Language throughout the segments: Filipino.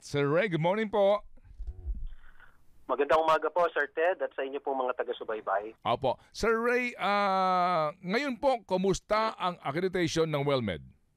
Sir Ray, good morning po. Magandang umaga po, Sir Ted, at sa inyo po mga taga-subaybay. Opo. Sir Ray, ngayon po, kumusta ang accreditation ng WellMed?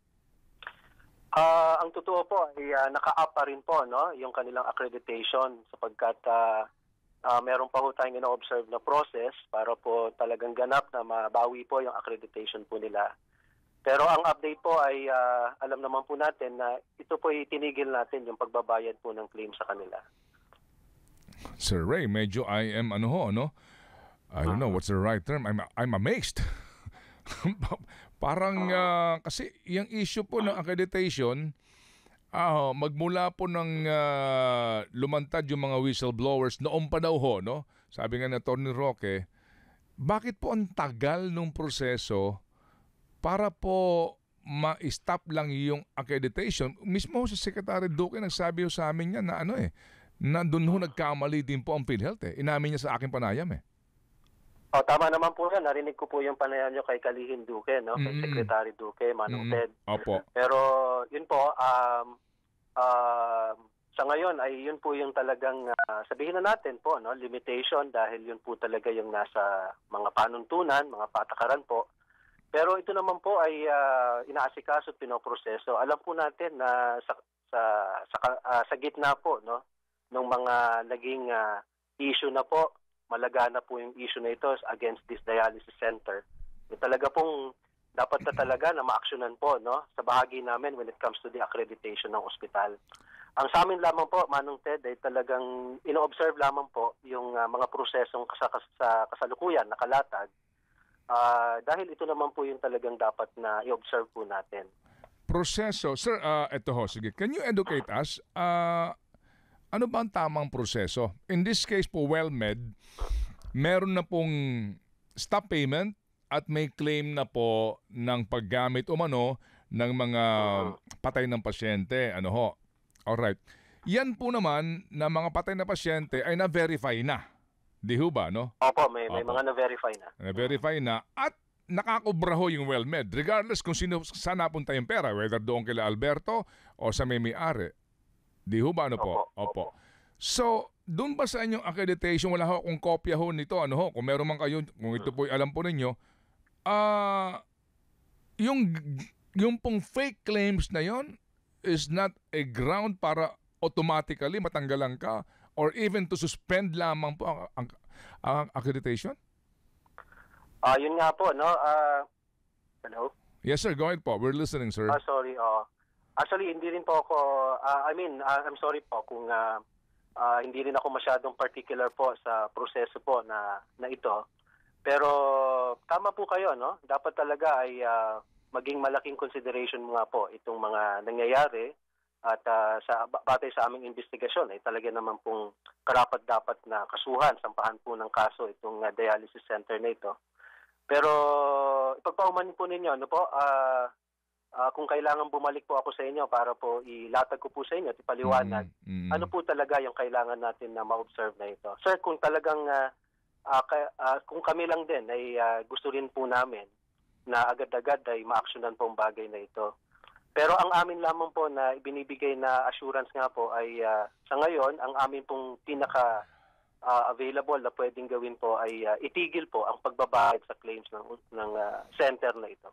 Ang totoo po ay naka-up pa rin po, no, yung kanilang accreditation sapagkat meron pa po tayong ino-observe na process para po talagang ganap na mabawi po yung accreditation po nila. Pero ang update po ay alam naman po natin na ito po itinigil natin yung pagbabayad po ng claim sa kanila. Sir Ray, medyo I am I don't know what's the right term. I'm amazed. Parang kasi yung issue po ng accreditation, magmula po ng lumantad yung mga whistleblowers noong pa daw ho, no? Sabi nga ni Atty. Roque, bakit po ang tagal nung proseso para po ma-stop lang yung accreditation? Mismo sa Secretary Duque nagsabi ho sa amin yan na na doon ho nagkamali din po ang PhilHealth Inamin niya sa aking panayam Tama naman po yan. Narinig ko po yung panayam nyo kay Kalihim Duque, no? Kay Secretary Duque, Manong Ted. Opo. Pero yun po, sa ngayon ay yun po yung talagang sabihin na natin po, no, limitation dahil yun po talaga yung nasa mga panuntunan, mga patakaran po. Pero ito naman po ay inaasikaso at pinoproseso. Alam po natin na sa gitna po, no, nung mga naging issue na po, malagana po yung issue na ito against this dialysis center. Yung talaga pong dapat na talaga na ma-actionan po, no, sa bahagi namin when it comes to the accreditation ng ospital. Ang sa amin lamang po, Manong Ted, ay talagang ino-observe lamang po yung mga prosesong sa kasalukuyan, nakalatag. Dahil ito naman po yung talagang dapat na i-observe po natin. Proseso. Sir, eto ho, sige. Can you educate us? Ano ba ang tamang proseso? In this case po, WellMed, meron na pong stop payment at may claim na po ng paggamit umano ng mga patay ng pasyente. Ano ho? Alright. Yan po naman na mga patay na pasyente ay na-verify na. Di ho ba, no? Opo, may mga na-verify na. Na-verify na at nakakobra ho yung WellMed regardless kung saan napunta yung pera, whether doon kila Alberto o sa may-ari. Di ho ba, ano po? Opo. So, doon ba sa inyong accreditation, wala ho kung kopya ho nito, ano ho, kung meron man kayo, kung ito po alam po ninyo, yung pong fake claims na yon is not a ground para automatically matanggalan ka or even to suspend lamang po ang accreditation? Yun nga po, no? Hello? Yes, sir. Go ahead po. We're listening, sir. Sorry. Actually, hindi rin po ako, I'm sorry po kung hindi rin ako masyadong particular po sa proseso po na ito. Pero tama po kayo, no? Dapat talaga ay maging malaking consideration nga po itong mga nangyayari at batay sa aming investigasyon ay talaga naman pong karapat-dapat na kasuhan, sampahan po ng kaso itong dialysis center na ito. Pero ipagpaumanin po ninyo, ano po, kung kailangan bumalik po ako sa inyo para po ilatag ko po sa inyo at ipaliwanag, ano po talaga yung kailangan natin na ma-observe na ito. Sir, kung talagang, kung kami lang din ay gusto rin po namin na agad-agad ay ma-actionan po ang bagay na ito. Pero ang amin lamang po na ibinibigay na assurance nga po ay sa ngayon, ang amin pong available na pwedeng gawin po ay itigil po ang pagbabayad sa claims ng center na ito.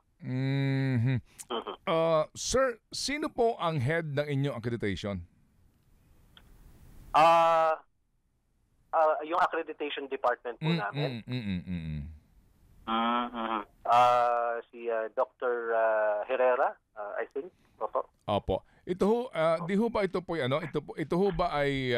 Sir, sino po ang head ng inyong accreditation? Yung accreditation department po namin. Si Dr. Herrera, I think. Opo. Ito ho, di ho ba ito po ito ho ba ay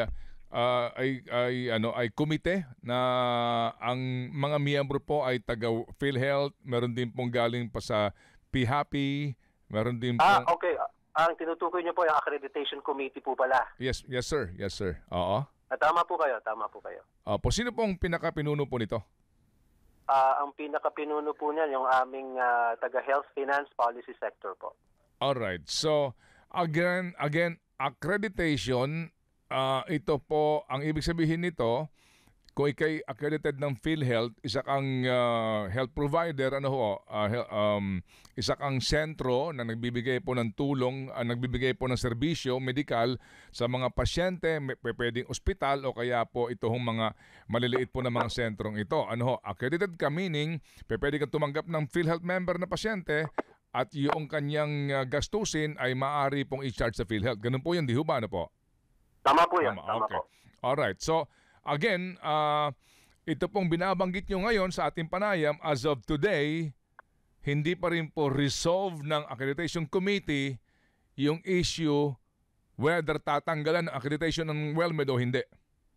komite na ang mga miyembro po ay taga PhilHealth, meron din pong galing pa sa PHAPI, meron din pong... Okay. Ang tinutukoy niyo po yung accreditation committee po pala. Yes sir. Oo. Tama po kayo. Opo, sino pong pinaka-pinuno po nito? Ang pinaka-pinuno po niyan yung aming taga Health Finance Policy Sector po. Alright. So, again, accreditation, ito po, ang ibig sabihin nito, kung ikay accredited ng PhilHealth, isa kang health provider, isa kang sentro na nagbibigay po ng tulong, nagbibigay po ng serbisyo medikal sa mga pasyente, pwedeng ospital o kaya po itong mga maliliit po na mga sentrong ito. Accredited ka meaning pwede kang tumanggap ng PhilHealth member na pasyente at yung kanyang gastusin ay maaari pong i-charge sa PhilHealth. Ganun po yun, di ba? Ano po? Tama po yan. Tama okay. po. Alright. So, again, ito pong binabanggit nyo ngayon sa ating panayam, as of today, hindi pa rin po resolve ng Accreditation Committee yung issue whether tatanggalan ang accreditation ng WellMed o hindi.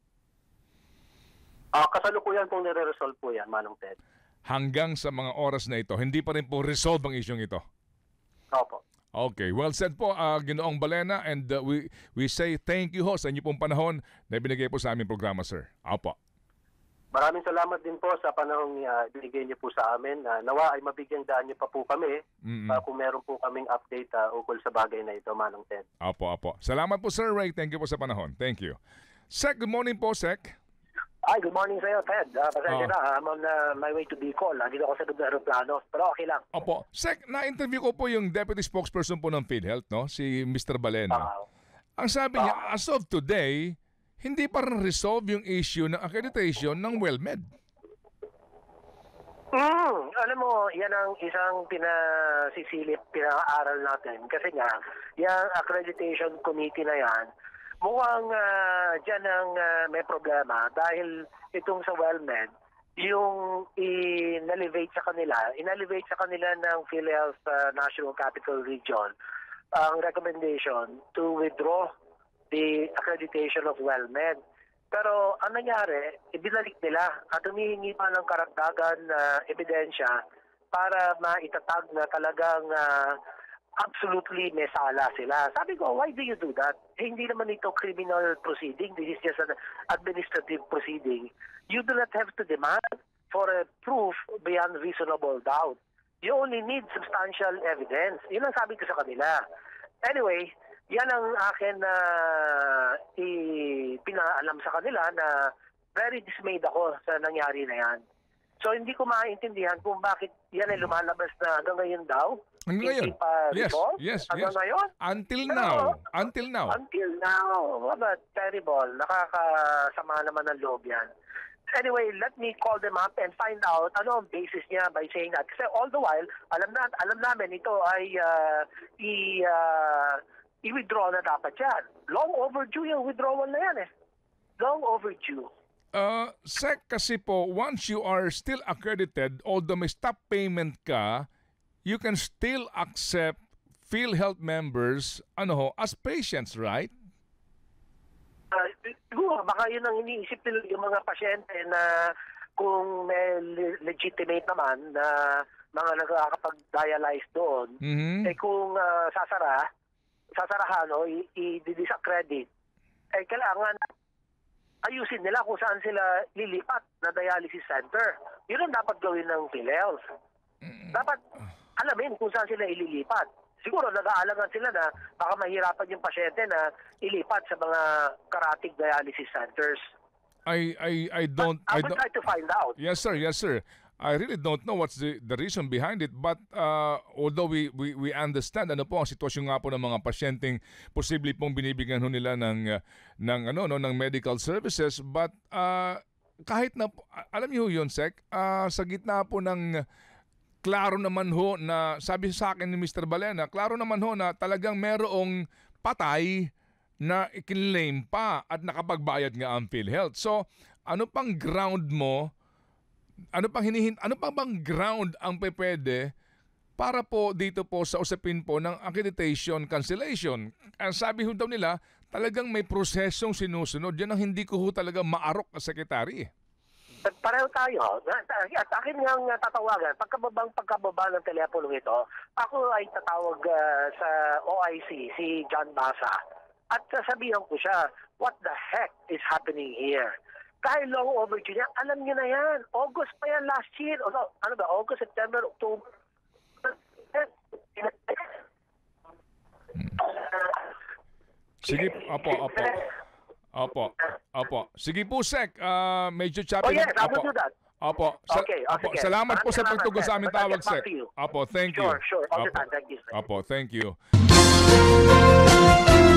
Kasalukuyan pong nire-resolve po yan, Manong Ted. Hanggang sa mga oras na ito, hindi pa rin po resolve ang issue ito. Opo. Okay, well said po, Ginoong Balena, and we say thank you ho sa inyo pong panahon na binigay po sa aming programa, sir. Opo. Maraming salamat din po sa panahong binigay niyo po sa amin. Nawa ay mabigyang daan niyo pa po kami kung meron po kaming update ukol sa bagay na ito, Manong Ted. Opo. Salamat po, Sir Ray. Thank you po sa panahon. Thank you. Sec, good morning po, Sec. Ay, good morning sa iyo, Ted. Pasensya na, I'm on my way to Bicol. Dito ako sa aeroplano, pero okay lang. Opo. Sec, na-interview ko po yung deputy spokesperson po ng PhilHealth, no? Si Mr. Balena. Ang sabi niya, as of today, hindi pa rin resolve yung issue ng accreditation ng WellMed. Alam mo, yan ang isang pinasisilip, pinaka-aral natin. Kasi nga, yung accreditation committee na yan, mukhang dyan ang may problema dahil itong sa WellMed, yung inelevate sa kanila ng PhilHealth National Capital Region ang recommendation to withdraw the accreditation of WellMed. Pero ang nangyari, ibinalik nila at humihingi pa ng karagdagan ebidensya para maitatag na talagang absolutely may sala sila. Sabi ko, why do you do that? Hindi naman ito criminal proceeding. This is just an administrative proceeding. You do not have to demand for a proof beyond reasonable doubt. You only need substantial evidence. Yun ang sabi ko sa kanila. Anyway, yan ang akin na pinaalam sa kanila na very dismayed ako sa nangyari na yan. So hindi ko maintindihan kung bakit yan ay lumalabas na hanggang ngayon daw. Ngayon. Yes. Ngayon? Until now. Until now. But terrible. Nakakasama naman ng loob yan. Anyway, let me call them up and find out ano ang basis niya by saying that. Kasi all the while, alam namin ito ay i-withdraw na dapat yan. Long overdue yung withdrawal na yan eh. Long overdue. Sec, kasi po, once you are still accredited, although may stop payment ka, you can still accept PhilHealth members as patients, right? Siguro, baka yun ang iniisip nila yung mga pasyente na kung may legitimate naman na mga nakakapag-dialyze doon, kung sasarahan o i-disaccredit, kailangan ayusin nila kung saan sila lilipat na dialysis center. Yun ang dapat gawin ng PhilHealth. Dapat alamin kung saan sila ililipat. Siguro nag-aalagan sila na baka mahirapan yung pasyente na ilipat sa mga karatig dialysis centers. I will try to find out. Yes, sir. I really don't know what's the reason behind it, but although we understand po ang sitwasyon nga po ng mga pasyenteng posible pong binibigyan nila ng medical services, but kahit na alam niyo yun, Sec, sa gitna po ng klaro naman ho na sabi sa akin ni Mr. Balena, klaro naman ho na talagang merong patay na ikinlaim pa at nakapagbayad nga ang PhilHealth. So, ano pang ground mo? Ano pang bang ground ang pwede para po dito po sa usapin po ng accreditation cancellation? Ang sabi ho daw nila, talagang may prosesong sinusunod. Yan ang hindi ko ho talaga maarok na sekretary. Pareho tayo. At akin nga tatawagan, pagkababa ng telepono ito, ako ay tatawag sa OIC, si John Basa. At sasabihan ko siya, what the heck is happening here? Kahit long overdue niya, alam niyo na yan. August pa yan last year. August, September, October. Sige, opo. Opo. Sige po, Sec. Medyo choppy. Oh yes, I Opo. will do that. Opo. Okay, Opo. sige. Salamat po sa Maraming pagtugon sa salamat, aming sir. tawag, I'll get back Sec. to you. Opo, thank you. Sure. All the Opo. time. Thank you, sir. Opo, thank you.